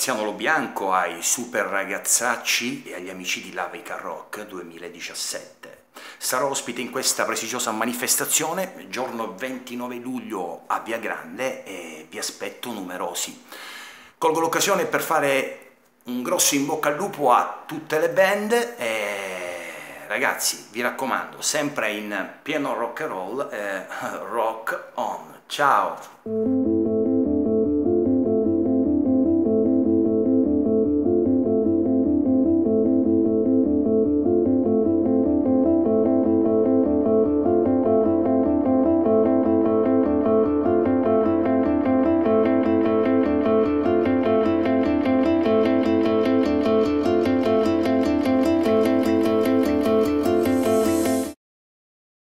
Graziano Lobianco, ai super ragazzacci e agli amici di Lavica Rock 2017. Sarò ospite in questa prestigiosa manifestazione, giorno 29 luglio a Via Grande, e vi aspetto numerosi. Colgo l'occasione per fare un grosso in bocca al lupo a tutte le band e ragazzi, vi raccomando, sempre in pieno rock and roll, rock on. Ciao!